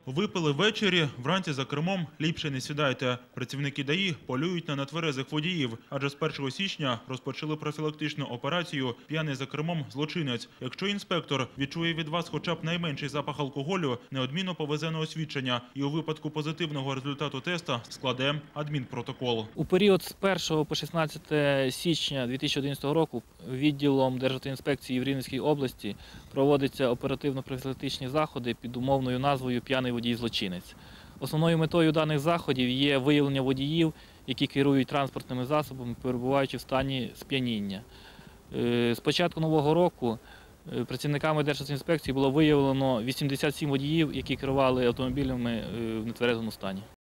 Випили ввечері, вранці за кермом ліпше не сідайте. Працівники ДАІ полюють на нетверезих водіїв, адже з 1 січня розпочали профілактичну операцію «П'яний за кермом – злочинець». Якщо інспектор відчує від вас хоча б найменший запах алкоголю, неодмінно повезе на освідчення і у випадку позитивного результату теста складе адмінпротокол. У період з 1 по 16 січня 2011 року відділом Державтоінспекції в Рівненській області проводяться оперативно-профілактичні заходи під умовною назвою «П'яний водій-злочинець». Основною метою даних заходів є виявлення водіїв, які керують транспортними засобами, перебуваючи в стані сп'яніння. З початку нового року працівниками Державтоінспекції було виявлено 87 водіїв, які керували автомобілями в нетверезому стані.